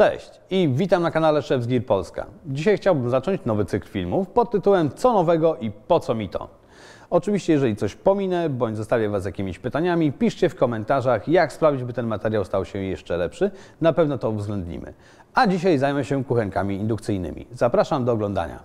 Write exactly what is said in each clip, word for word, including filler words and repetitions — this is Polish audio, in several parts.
Cześć i witam na kanale Chef's Gear Polska. Dzisiaj chciałbym zacząć nowy cykl filmów pod tytułem Co nowego i po co mi to? Oczywiście, jeżeli coś pominę, bądź zostawię Was z jakimiś pytaniami, piszcie w komentarzach, jak sprawić, by ten materiał stał się jeszcze lepszy. Na pewno to uwzględnimy. A dzisiaj zajmę się kuchenkami indukcyjnymi. Zapraszam do oglądania.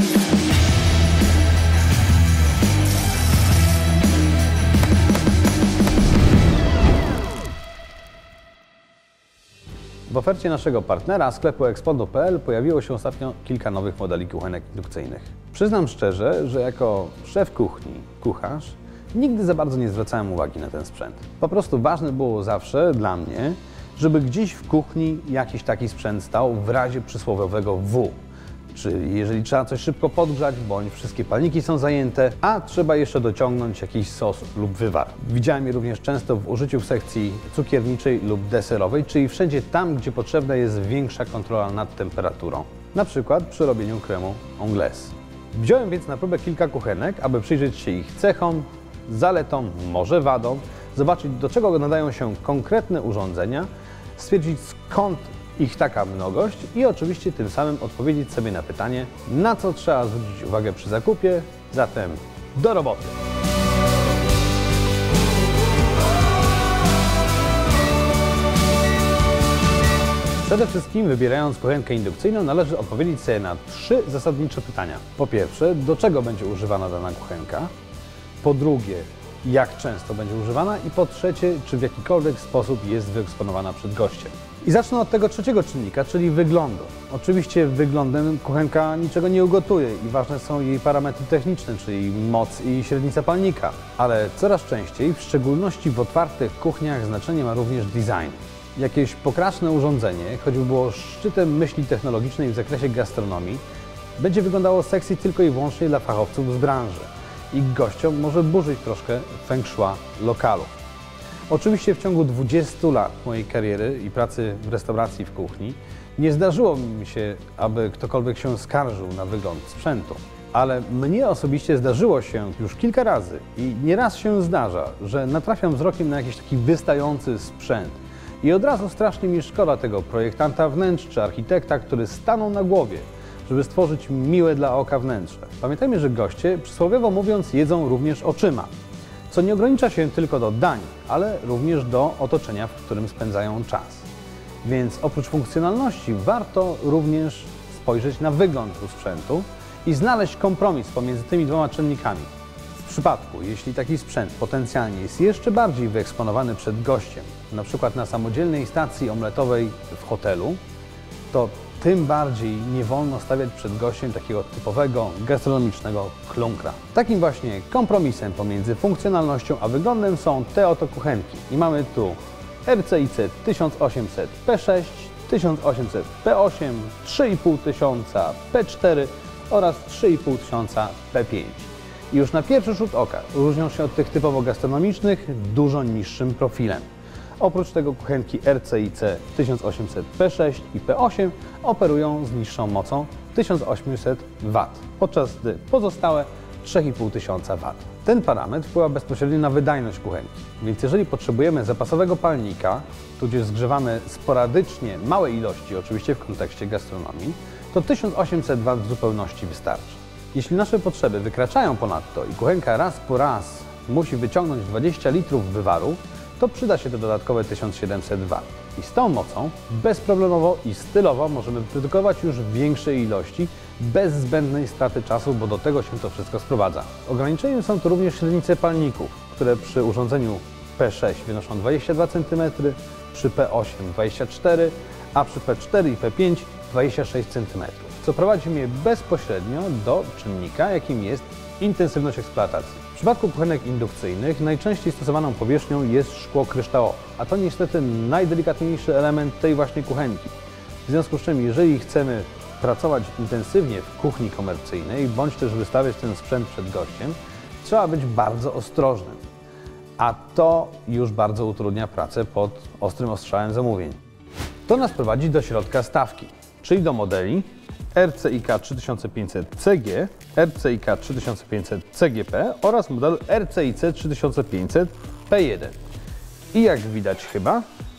W ofercie naszego partnera, sklepu expondo kropka p l, pojawiło się ostatnio kilka nowych modeli kuchenek indukcyjnych. Przyznam szczerze, że jako szef kuchni, kucharz, nigdy za bardzo nie zwracałem uwagi na ten sprzęt. Po prostu ważne było zawsze dla mnie, żeby gdzieś w kuchni jakiś taki sprzęt stał w razie przysłowiowego W. Czyli jeżeli trzeba coś szybko podgrzać, bądź wszystkie palniki są zajęte, a trzeba jeszcze dociągnąć jakiś sos lub wywar. Widziałem je również często w użyciu w sekcji cukierniczej lub deserowej, czyli wszędzie tam, gdzie potrzebna jest większa kontrola nad temperaturą. Na przykład przy robieniu kremu anglaise. Wziąłem więc na próbę kilka kuchenek, aby przyjrzeć się ich cechom, zaletom, może wadom, zobaczyć, do czego nadają się konkretne urządzenia, stwierdzić, skąd ich taka mnogość i oczywiście tym samym odpowiedzieć sobie na pytanie, na co trzeba zwrócić uwagę przy zakupie. Zatem do roboty! Przede wszystkim, wybierając kuchenkę indukcyjną, należy odpowiedzieć sobie na trzy zasadnicze pytania. Po pierwsze, do czego będzie używana dana kuchenka? Po drugie, jak często będzie używana? I po trzecie, czy w jakikolwiek sposób jest wyeksponowana przed gościem? I zacznę od tego trzeciego czynnika, czyli wyglądu. Oczywiście wyglądem kuchenka niczego nie ugotuje i ważne są jej parametry techniczne, czyli moc i średnica palnika. Ale coraz częściej, w szczególności w otwartych kuchniach, znaczenie ma również design. Jakieś pokraczne urządzenie, choćby było szczytem myśli technologicznej w zakresie gastronomii, będzie wyglądało sexy tylko i wyłącznie dla fachowców z branży i gościom może burzyć troszkę feng shui lokalu. Oczywiście w ciągu dwudziestu lat mojej kariery i pracy w restauracji w kuchni nie zdarzyło mi się, aby ktokolwiek się skarżył na wygląd sprzętu. Ale mnie osobiście zdarzyło się już kilka razy i nieraz się zdarza, że natrafiam wzrokiem na jakiś taki wystający sprzęt i od razu strasznie mi szkoda tego projektanta wnętrz czy architekta, który stanął na głowie, żeby stworzyć miłe dla oka wnętrze. Pamiętajmy, że goście, przysłowiowo mówiąc, jedzą również oczyma, co nie ogranicza się tylko do dań, ale również do otoczenia, w którym spędzają czas. Więc oprócz funkcjonalności warto również spojrzeć na wygląd u sprzętu i znaleźć kompromis pomiędzy tymi dwoma czynnikami. W przypadku, jeśli taki sprzęt potencjalnie jest jeszcze bardziej wyeksponowany przed gościem, na przykład na samodzielnej stacji omletowej w hotelu, to tym bardziej nie wolno stawiać przed gościem takiego typowego gastronomicznego klunkra. Takim właśnie kompromisem pomiędzy funkcjonalnością a wyglądem są te oto kuchenki. I mamy tu R C I C tysiąc osiemset P sześć, tysiąc osiemset P osiem, trzy i pół tysiąca P cztery oraz trzy i pół tysiąca P pięć. I już na pierwszy rzut oka różnią się od tych typowo gastronomicznych dużo niższym profilem. Oprócz tego kuchenki R C I C tysiąc osiemset P sześć i P osiem operują z niższą mocą tysiąc osiemset watów, podczas gdy pozostałe trzy i pół tysiąca watów. Ten parametr wpływa bezpośrednio na wydajność kuchenki, więc jeżeli potrzebujemy zapasowego palnika, tudzież zgrzewamy sporadycznie małe ilości, oczywiście w kontekście gastronomii, to tysiąc osiemset watów w zupełności wystarczy. Jeśli nasze potrzeby wykraczają ponadto i kuchenka raz po raz musi wyciągnąć dwadzieścia litrów wywaru, to przyda się to dodatkowe tysiąc siedemset watów. I z tą mocą bezproblemowo i stylowo możemy produkować już większe ilości bez zbędnej straty czasu, bo do tego się to wszystko sprowadza. Ograniczeniem są to również średnice palników, które przy urządzeniu P sześć wynoszą dwadzieścia dwa centymetry, przy P osiem dwadzieścia cztery, a przy P cztery i P pięć dwadzieścia sześć centymetrów, co prowadzi mnie bezpośrednio do czynnika, jakim jest intensywność eksploatacji. W przypadku kuchenek indukcyjnych najczęściej stosowaną powierzchnią jest szkło kryształowe, a to niestety najdelikatniejszy element tej właśnie kuchenki. W związku z czym, jeżeli chcemy pracować intensywnie w kuchni komercyjnej, bądź też wystawiać ten sprzęt przed gościem, trzeba być bardzo ostrożnym, a to już bardzo utrudnia pracę pod ostrym ostrzałem zamówień. To nas prowadzi do środka stawki, czyli do modeli R C I K trzy tysiące pięćset C G, R C I K trzy tysiące pięćset C G P oraz modelu R C I C trzy tysiące pięćset P jeden. I jak widać chyba,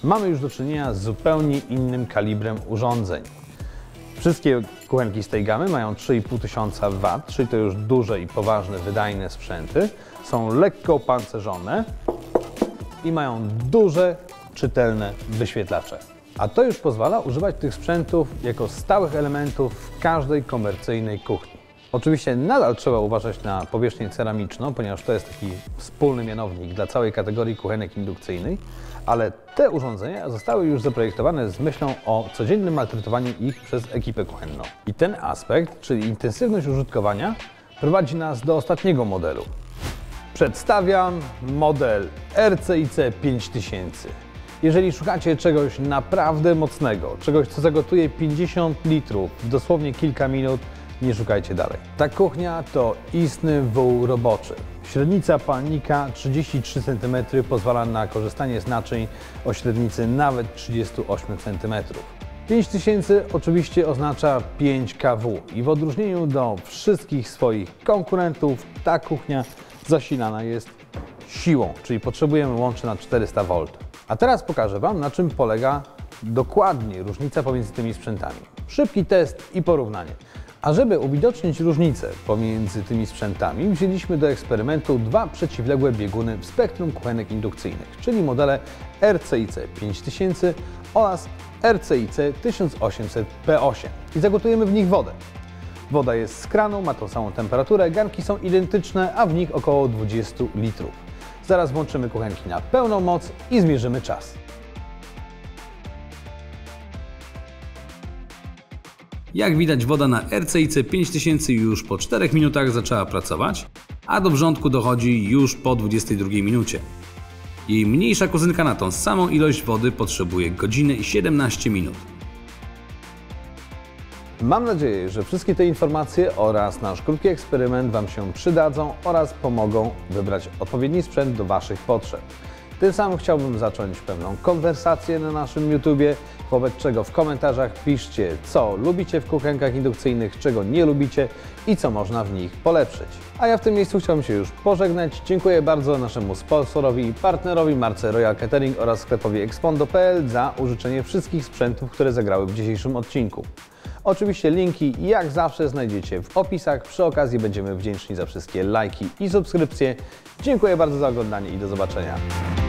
mamy już do czynienia z zupełnie innym kalibrem urządzeń. Wszystkie kuchenki z tej gamy mają trzy i pół tysiąca watów, czyli to już duże i poważne, wydajne sprzęty. Są lekko opancerzone i mają duże, czytelne wyświetlacze. A to już pozwala używać tych sprzętów jako stałych elementów w każdej komercyjnej kuchni. Oczywiście nadal trzeba uważać na powierzchnię ceramiczną, ponieważ to jest taki wspólny mianownik dla całej kategorii kuchenek indukcyjnej, ale te urządzenia zostały już zaprojektowane z myślą o codziennym maltretowaniu ich przez ekipę kuchenną. I ten aspekt, czyli intensywność użytkowania, prowadzi nas do ostatniego modelu. Przedstawiam model R C I C pięć tysięcy. Jeżeli szukacie czegoś naprawdę mocnego, czegoś co zagotuje pięćdziesiąt litrów w dosłownie kilka minut, nie szukajcie dalej. Ta kuchnia to istny wół roboczy. Średnica palnika trzydzieści trzy centymetry pozwala na korzystanie z naczyń o średnicy nawet trzydzieści osiem centymetrów. pięć tysięcy oczywiście oznacza pięć K W i w odróżnieniu do wszystkich swoich konkurentów ta kuchnia zasilana jest siłą, czyli potrzebujemy łączy na czterysta wolt. A teraz pokażę Wam, na czym polega dokładnie różnica pomiędzy tymi sprzętami. Szybki test i porównanie. A żeby uwidocznić różnicę pomiędzy tymi sprzętami, wzięliśmy do eksperymentu dwa przeciwległe bieguny w spektrum kuchenek indukcyjnych, czyli modele R C I C pięć tysięcy oraz R C I C tysiąc osiemset P osiem i zagotujemy w nich wodę. Woda jest z kranu, ma tą samą temperaturę, garnki są identyczne, a w nich około dwadzieścia litrów. Zaraz włączymy kuchenki na pełną moc i zmierzymy czas. Jak widać, woda na R C I C pięć tysięcy już po czterech minutach zaczęła pracować, a do wrzątku dochodzi już po dwudziestej drugiej minucie. Jej mniejsza kuzynka na tą samą ilość wody potrzebuje godzinę i siedemnaście minut. Mam nadzieję, że wszystkie te informacje oraz nasz krótki eksperyment Wam się przydadzą oraz pomogą wybrać odpowiedni sprzęt do Waszych potrzeb. Tym samym chciałbym zacząć pewną konwersację na naszym YouTubie, wobec czego w komentarzach piszcie, co lubicie w kuchenkach indukcyjnych, czego nie lubicie i co można w nich polepszyć. A ja w tym miejscu chciałbym się już pożegnać. Dziękuję bardzo naszemu sponsorowi i partnerowi marce Royal Catering oraz sklepowi expondo kropka p l za użyczenie wszystkich sprzętów, które zagrały w dzisiejszym odcinku. Oczywiście linki jak zawsze znajdziecie w opisach. Przy okazji będziemy wdzięczni za wszystkie lajki i subskrypcje. Dziękuję bardzo za oglądanie i do zobaczenia.